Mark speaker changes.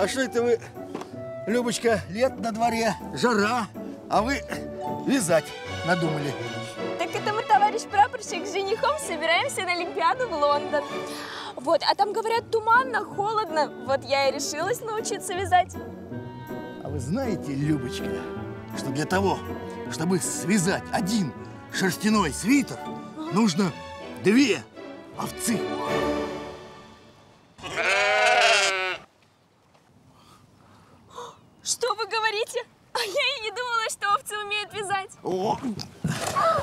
Speaker 1: А что это вы, Любочка, лет на дворе, жара, а вы вязать надумали?
Speaker 2: Так это мы, товарищ прапорщик, с женихом собираемся на Олимпиаду в Лондон. Вот, а там, говорят, туманно, холодно. Вот я и решилась научиться вязать.
Speaker 1: А вы знаете, Любочка, что для того, чтобы связать один шерстяной свитер, нужно 2 овцы.
Speaker 2: Что вы говорите? А я и не думала, что овцы умеют вязать.
Speaker 1: О!